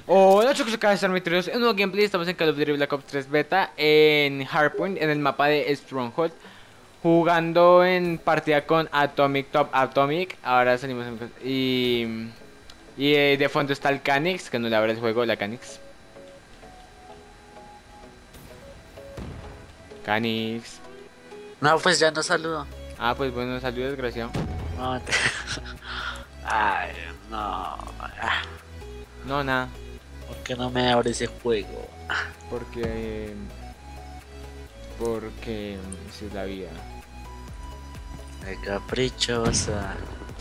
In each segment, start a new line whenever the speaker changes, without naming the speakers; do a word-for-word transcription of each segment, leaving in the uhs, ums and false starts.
Hola chicos, acá están Mitrios. En un nuevo gameplay estamos en Call of Duty Black Ops tres Beta en Hardpoint, en el mapa de Stronghold, jugando en partida con Atomic Top Atomic. Ahora salimos en... Y, y eh, de fondo está el Canix, que no le abre el juego, la Canix. Canix.
No, pues ya no saludo.
Ah, pues bueno, saludos, desgraciado.
No, te... Ay, no. Ah,
No, nada,
¿por qué no me abre ese juego?
porque... Porque... Esa es la vida.
Qué caprichosa.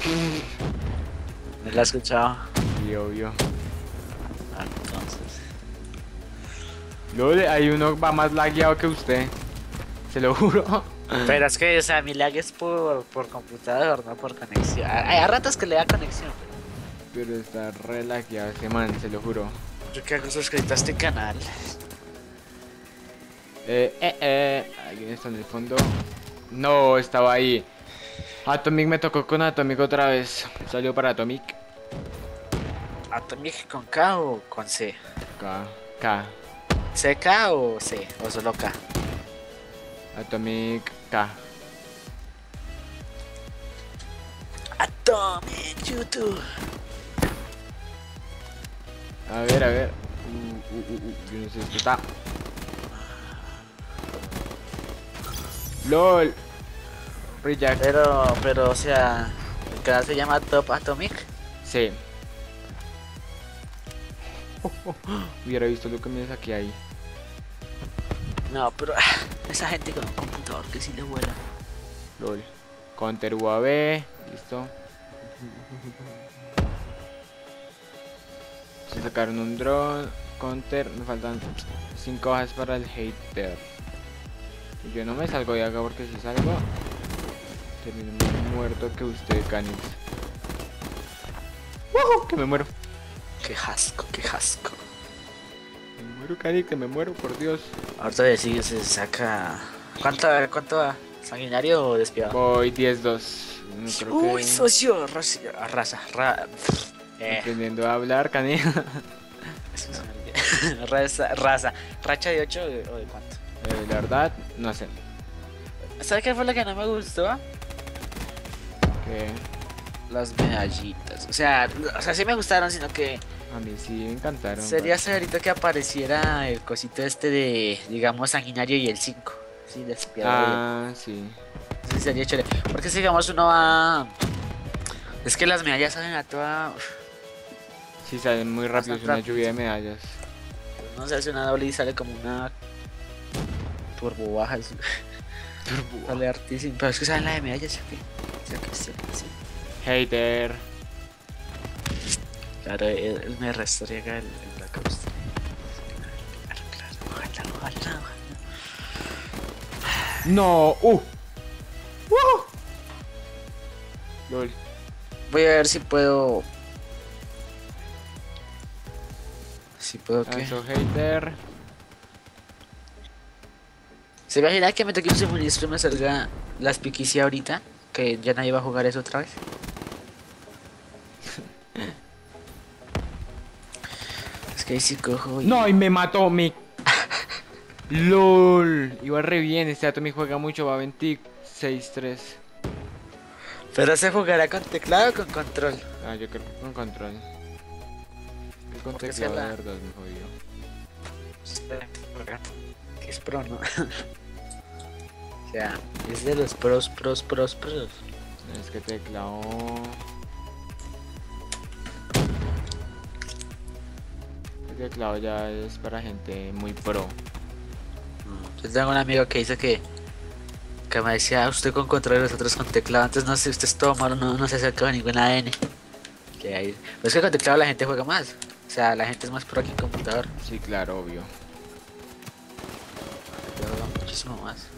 ¿Me la has escuchado?
Y obvio.
Ah, entonces.
LOL, hay uno va más lagueado que usted. Se lo juro.
Pero es que, o sea, mi lag es por, por computador, no por conexión. Hay a ratos que le da conexión.
Pero está re lagueado ese man, se lo juro.
Yo que hago suscrito a este canal.
Eh, eh, eh. Alguien está en el fondo. No, estaba ahí. Atomic me tocó con Atomic otra vez. Salió para Atomic.
¿Atomic con K o con C?
K. K.
¿C K o C? ¿O solo K?
Atomic K.
Atomic YouTube.
A ver, a ver. Uh, uh, uh, uh. Yo no sé, esto está. LOL. Reject.
Pero, pero, o sea, el canal se llama Top Atomic.
Sí. Hubiera visto lo que me saqué ahí.
No, pero esa gente con un computador que sí le vuela.
LOL. Counter U A V. Listo. Se sacaron un drone. Counter. Me faltan cinco bajas para el hater. Y yo no me salgo de acá porque si salgo termino más muerto que usted, Canix. ¡Wow! Que me muero.
Qué asco, qué asco.
Me muero, Canix, que me muero, por Dios.
Ahorita de sí se saca. ¿Cuánto, cuánto va? ¿Sanguinario o despiadado?
Voy diez dos. No creo
Uy,
que...
socio, raza, raza, ra... eh,
Aprendiendo a hablar, Canix.
eso es una- raza, raza, racha de ocho o de, o de cuánto.
Eh, la verdad, no sé.
¿Sabes qué fue lo que no me gustó?
Que
Las medallitas. O sea, o sea, sí me gustaron, sino que
a mí sí me encantaron.
sería severito que apareciera el cosito este de, digamos, sanguinario y el cinco. Sí, despiadado.
Ah, sí.
Sí, sería chévere. Porque si digamos uno va. Es que las medallas salen a toda. Uf,
Sí, salen muy rápido, es
Bastante
una
rápido,
lluvia de
sí.
medallas.
no se hace una doble y sale como una. Turbo baja. Sale hartísimo. Pero es que salen las de medallas, ¿sí? O sea que sí, sí.
Hater.
Claro, él, él me restriega el, el Black Ops. Claro, claro. Ojalá, ojalá, ojalá.
No, uh. Uh. LOL.
Voy a ver si puedo. Si puedo que.
Lanzo hater.
¿Se imagina que me toque un suministro y me salga las piquicia ahorita? Que ya nadie va a jugar eso otra vez. Es que ahí sí cojo y...
No, y me mató mi. LOL. Iba re bien, este Atomic juega mucho, va veintiséis tres.
Pero se jugará con teclado o con control.
Ah, yo creo que con control. Que con
Porque
teclado
se
de
la-
verdad me jodió.
Que es pro, ¿no? O sea, es de los pros, pros, pros, pros.
Es que teclado. El teclado ya es para gente muy pro.
Yo tengo un amigo que dice que que me decía, "Ah, usted con control y los otros con teclado, antes no sé, usted es todo malo, no, no se acerca a ninguna A N". Que ahí... Pero es que con teclado la gente juega más. O sea, la gente es más pro que en computador.
Sí, claro, obvio.
Yo juego muchísimo más.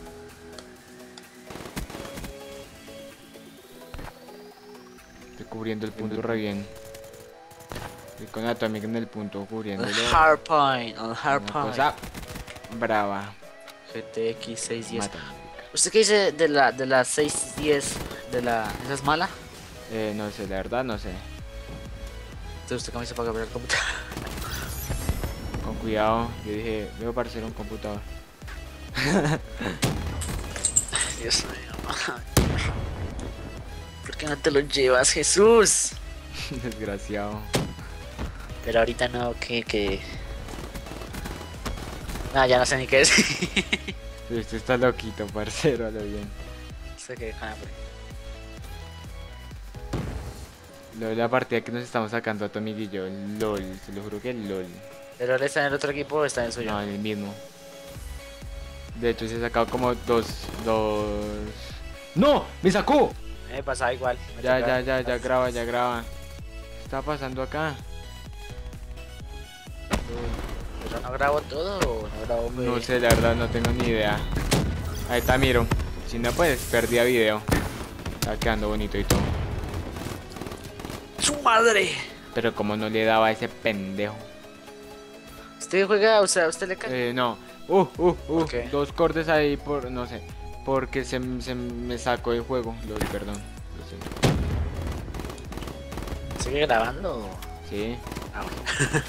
Estoy cubriendo el punto re bien. Estoy con Atomic en el punto cubriéndolo.
El hardpoint, el
Una
hardpoint.
cosa brava.
G T X seiscientos diez.
Mátame, marica.
¿Usted qué dice de la de la seiscientos diez? De la... ¿Esa es mala?
Eh, no sé, la verdad no sé.
Entonces usted cómo hizo para cambiar el computador.
Cuidado, yo dije, debo parecer un computador.
Dios mío. ¿Por qué no te lo llevas, Jesús?
Desgraciado.
Pero ahorita no, que, que... No, ya no sé ni qué decir.
Este está loquito, parcero, a lo bien.
Sé que con hambre.
Lo de la partida que nos estamos sacando a Tommy y yo, LOL, se lo juro que LOL.
¿Pero él está en el otro equipo o está en el suyo?
No, en el mismo. De hecho, se ha sacado como dos, dos... ¡No! ¡Me sacó!
Me pasaba igual. Me
Ya,
tocaba-
ya, ya, ya graba, ya graba. ¿Qué está pasando acá?
¿Pero no grabo todo o no grabo?
No
pues?
sé, la verdad, no tengo ni idea. Ahí está, miro. Si no, pues perdía video. Está quedando bonito y todo.
¡Su madre!
Pero como no le daba a ese pendejo.
¿Usted juega? O sea, ¿usted le cae?
Eh, no. Uh, uh, uh.
Ok.
Dos cortes ahí por, no sé. Porque se, se me sacó el juego. Lol, perdón. Lo siento.
¿Sigue grabando?
Sí.
Ah, bueno.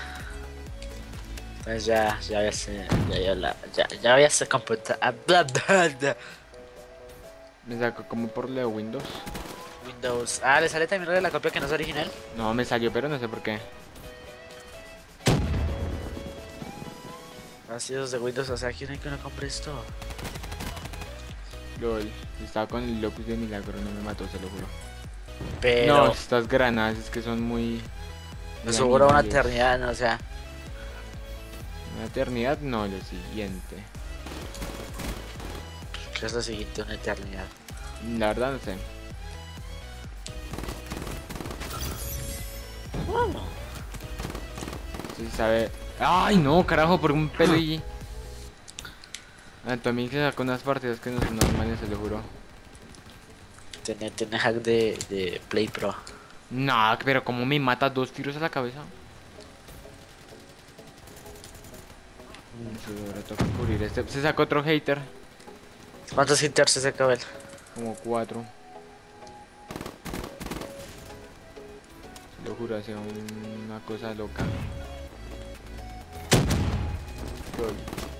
Pues ya, ya voy a hacer, ya, ya, la- ya, ya voy a hacer computa- ah, bla, bla, bla.
Me sacó como por lo de Windows.
Windows. Ah, ¿le sale también lo de la copia que no es original?
No, me salió, pero no sé por qué.
Así es de Windows, o sea, ¿quién hay que no compre esto?
Lol. Estaba con el Locus de milagro, no me mató, se lo juro.
Pero
No, estas granadas es que son muy...
me
muy
aseguro una
animales.
eternidad, no, o sea,
Una eternidad, no, lo siguiente.
¿qué es lo siguiente? Una eternidad.
La verdad no sé. Sí sabe. Ay no, carajo, por un pelo y. Antomí se sacó unas partidas que no son normales, se lo juro.
Tiene, tiene hack de, de Play Pro.
No, pero como me mata dos tiros a la cabeza. Sí, ahora toca cubrir este. Se sacó otro hater.
¿Cuántos hitters se sacó él?
Como cuatro. Se lo juro, hacía un- una cosa loca. Lol.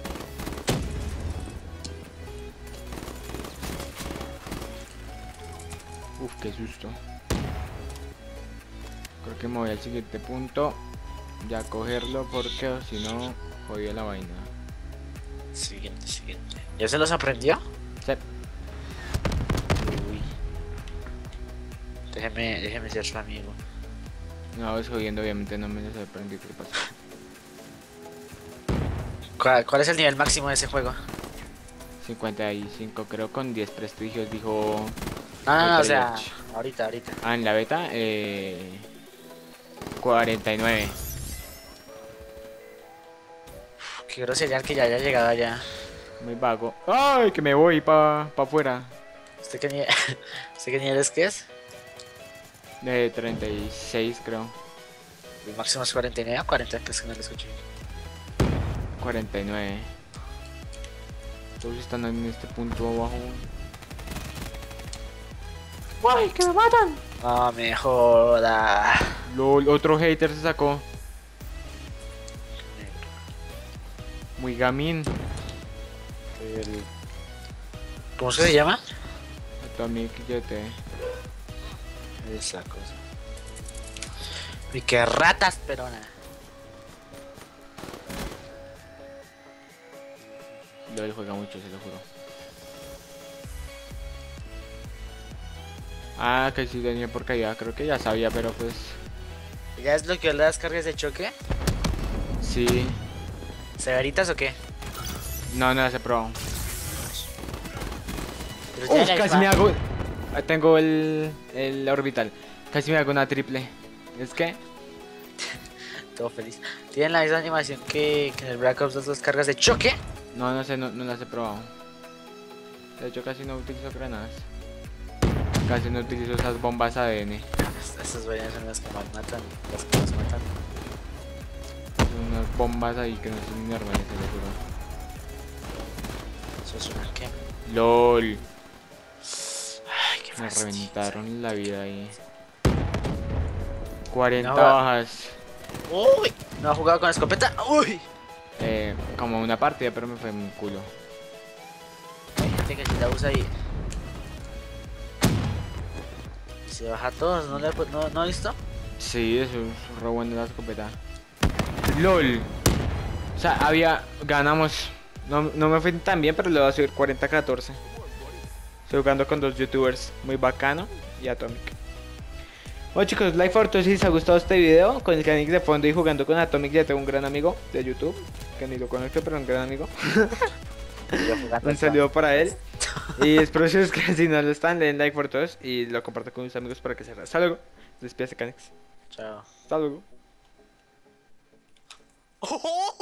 Uf, qué susto. Creo que me voy al siguiente punto. Ya a cogerlo porque o si no, jodió la vaina.
Siguiente, siguiente. ¿Ya se los aprendió?
Sí.
Uy. Déjeme, déjeme ser su amigo.
No, es jodiendo, obviamente no me lo sorprendí. ¿Qué pasa?
¿Cuál, cuál es el nivel máximo de ese juego?
cincuenta y cinco creo con diez prestigios, dijo.
No, no, no, o sea,
George.
ahorita, ahorita.
Ah, en la beta, eh, cuarenta y nueve.
Qué grosería que ya haya llegado allá.
Muy vago. ¡Ay! Que me voy pa, pa afuera.
¿Usted qué nivel, ¿Usted qué nivel es que es?
De treinta y seis creo.
El máximo es cuarenta y nueve o cuarenta, que es que no lo escuché.
cuarenta y nueve. Todos están en este punto abajo. ¡Ay! ¡Que me matan!
No me joda.
LOL, otro hater se sacó. Muy gamín.
El- ¿Cómo se llama?
Atomic J T.
Esa cosa. Y qué ratas, perona.
LOL juega mucho, se lo juro. Ah, que sí tenía por caída. Creo que ya sabía, pero pues.
¿Ya desbloqueó las cargas de choque?
Sí.
¿Severitas o qué?
No, no las he probado.
Pero ya
Uf,
la
casi me
espada-
hago. Ah, tengo el, el orbital. Casi me hago una triple. ¿Es que?
Todo feliz. ¿Tienen la misma animación que, que en el Black Ops dos, las cargas de choque?
No, no sé, no, no las he probado. De hecho, casi no utilizo granadas. Casi no utilizo esas bombas A D N.
Es- Esas vainas son las que más matan. Las que más matan.
Son unas bombas ahí que no son ni normales, te lo juro.
Eso es una que.
LOL.
Ay, qué
Me
fastidio.
reventaron la vida ahí. cuarenta
No,
bajas.
Uy, no ha jugado con escopeta. Uy.
Eh, como una partida, pero me fue un culo.
Hay gente que si la usa y se baja a todos, ¿no le no, no visto?
Sí, eso es re bueno la escopeta. LOL. O sea, había... Ganamos. No, no me fue tan bien, pero le voy a subir cuarenta a catorce. Estoy jugando con dos youtubers. Muy bacano. Y Atomic. Bueno chicos, like for todos si les ha gustado este video. Con el Canix de fondo y jugando con Atomic. Ya tengo un gran amigo de YouTube. Que ni lo conozco, pero un gran amigo. Un saludo para él. Y espero que si no lo están, le den like por todos. Y lo comparto con mis amigos para que se... Hasta luego. Despídase Canix.
Chao.
Hasta luego.